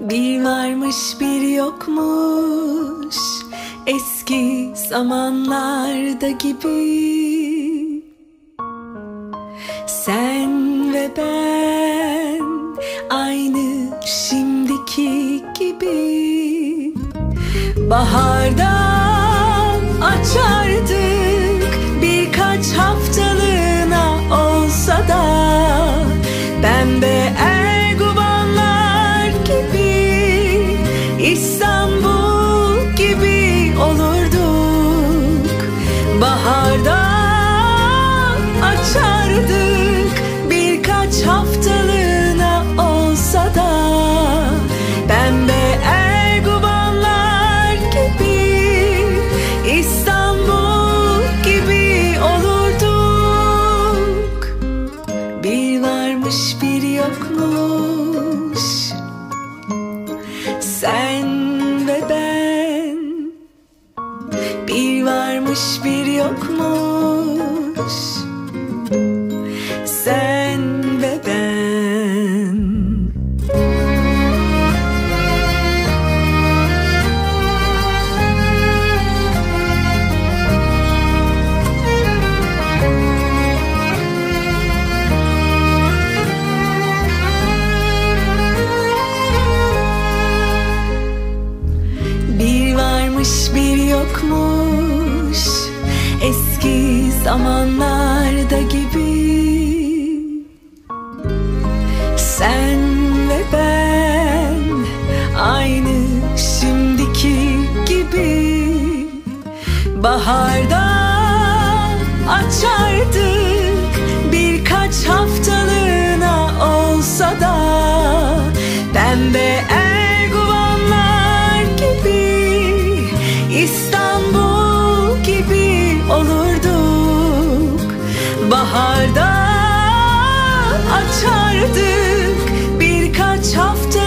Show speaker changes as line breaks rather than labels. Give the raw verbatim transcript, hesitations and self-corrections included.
Bir varmış bir yokmuş eski zamanlarda gibi. Sen ve ben aynı şimdiki gibi. Bahardan açardık birkaç haftalığına olsa da. Pembe erguvanlar gibi İstanbul gibi olurduk. Bahardan açardık birkaç haftalığına olsa da. Pembe erguvanlar gibi İstanbul gibi olurduk. Bir varmış bir yokmuş sen ve ben. Bir varmış bir yokmuş sen ve ben. Bir varmış bir yokmuş eski zamanlarda gibi. Sen ve ben aynı şimdiki gibi. Bahardan açardık birkaç haftalığına olsa da. Pembe erguvanlar gibi İstanbul gibi olurduk. Baharda açardık birkaç hafta